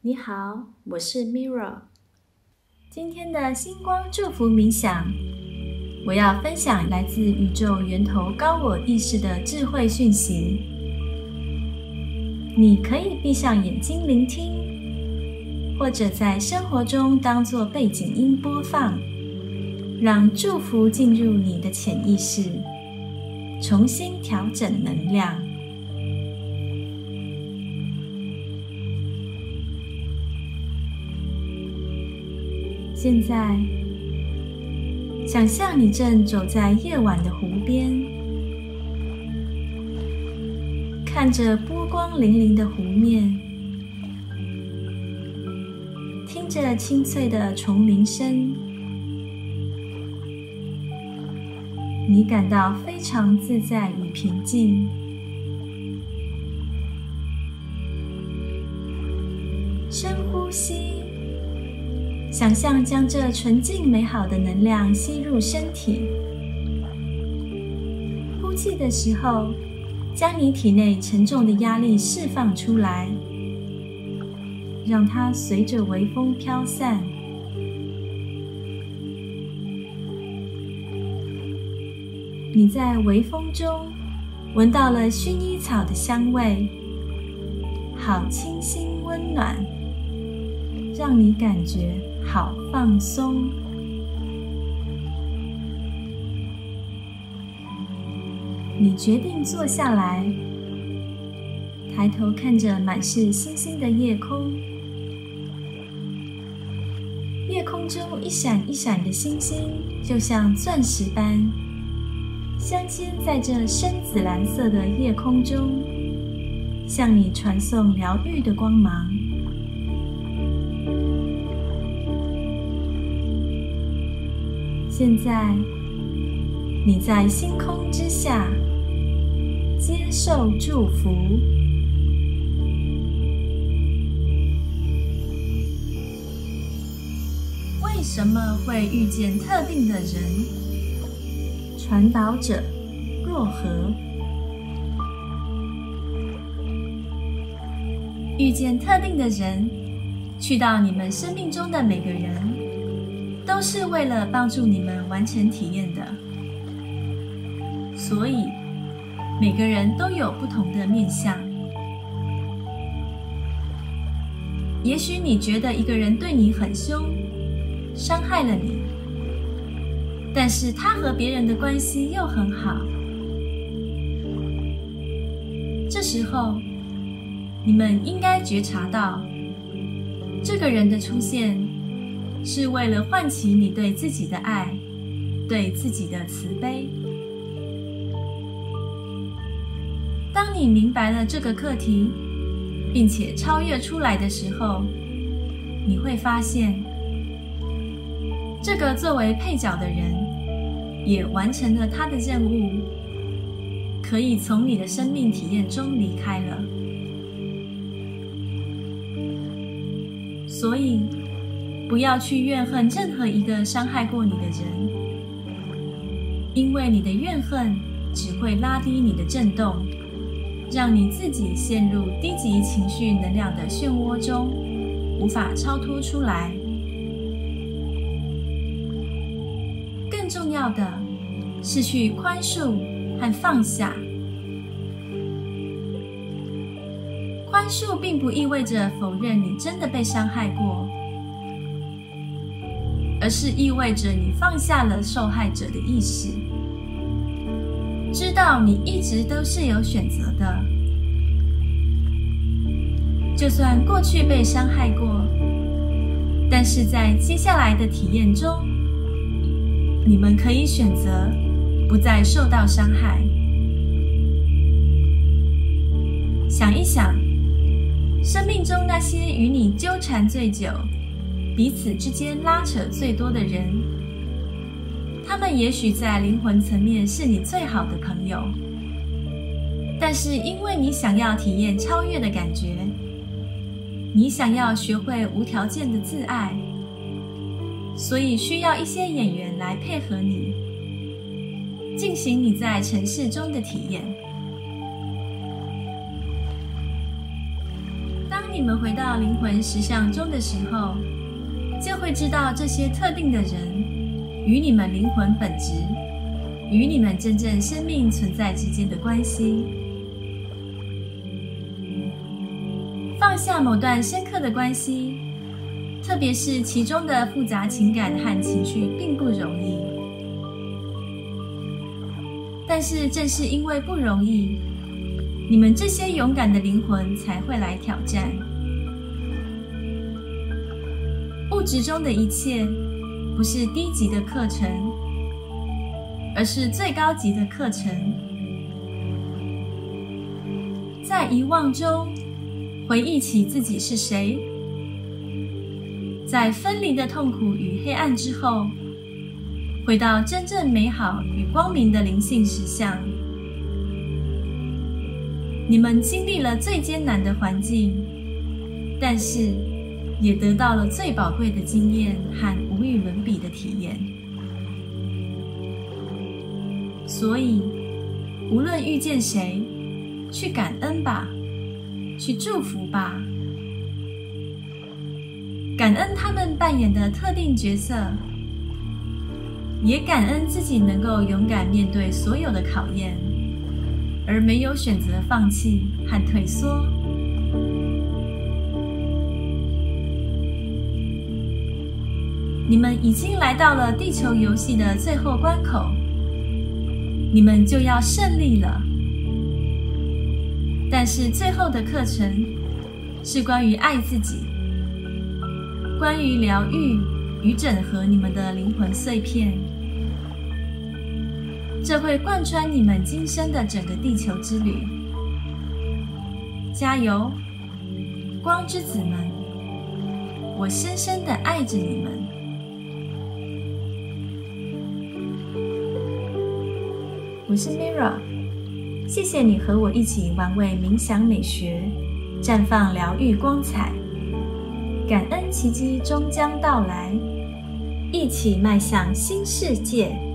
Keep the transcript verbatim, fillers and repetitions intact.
你好，我是 Mira。今天的星光祝福冥想，我要分享来自宇宙源头高我意识的智慧讯息。你可以闭上眼睛聆听，或者在生活中当作背景音播放，让祝福进入你的潜意识，重新调整能量。现在，想象你正走在夜晚的湖边，看着波光粼粼的湖面，听着清脆的虫鸣声，你感到非常自在与平静。深呼吸。想象将这纯净美好的能量吸入身体，呼气的时候，将你体内沉重的压力释放出来，让它随着微风飘散。你在微风中闻到了薰衣草的香味，好清新温暖，让你感觉好放松。你决定坐下来，抬头看着满是星星的夜空。夜空中一闪一闪的星星，就像钻石般镶嵌在这深紫蓝色的夜空中，向你传送疗愈的光芒。现在，你在星空之下接受祝福。为什么会遇见特定的人？传导者若何？遇见特定的人，去到你们生命中的每个人，都是为了帮助你们完成体验的，所以每个人都有不同的面向。也许你觉得一个人对你很凶，伤害了你，但是他和别人的关系又很好。这时候，你们应该觉察到，这个人的出现是为了唤起你对自己的爱，对自己的慈悲。当你明白了这个课题，并且超越出来的时候，你会发现，这个作为配角的人，也完成了他的任务，可以从你的生命体验中离开了。所以，不要去怨恨任何一个伤害过你的人，因为你的怨恨只会拉低你的振动，让你自己陷入低级情绪能量的漩涡中，无法超脱出来。更重要的是去宽恕和放下。宽恕并不意味着否认你真的被伤害过，而是意味着你放下了受害者的意识，知道你一直都是有选择的。就算过去被伤害过，但是在接下来的体验中，你们可以选择不再受到伤害。想一想，生命中那些与你纠缠最久、彼此之间拉扯最多的人，他们也许在灵魂层面是你最好的朋友，但是因为你想要体验超越的感觉，你想要学会无条件的自爱，所以需要一些演员来配合你，进行你在尘世中的体验。当当你们回到灵魂实相中的时候，就会知道这些特定的人与你们灵魂本质、与你们真正生命存在之间的关系。放下某段深刻的关系，特别是其中的复杂情感和情绪，并不容易。但是正是因为不容易，你们这些勇敢的灵魂才会来挑战。物质中的一切不是低级的课程，而是最高级的课程。在遗忘中回忆起自己是谁，在分离的痛苦与黑暗之后，回到真正美好与光明的灵性实相。你们经历了最艰难的环境，但是也得到了最宝贵的经验和无与伦比的体验。所以，无论遇见谁，去感恩吧，去祝福吧，感恩他们扮演的特定角色，也感恩自己能够勇敢面对所有的考验，而没有选择放弃和退缩。你们已经来到了地球游戏的最后关口，你们就要胜利了。但是最后的课程是关于爱自己，关于疗愈与整合你们的灵魂碎片，这会贯穿你们今生的整个地球之旅。加油，光之子们！我深深地爱着你们。我是 Mira， 谢谢你和我一起玩味冥想美学，绽放疗愈光彩，感恩奇迹终将到来，一起迈向新世界。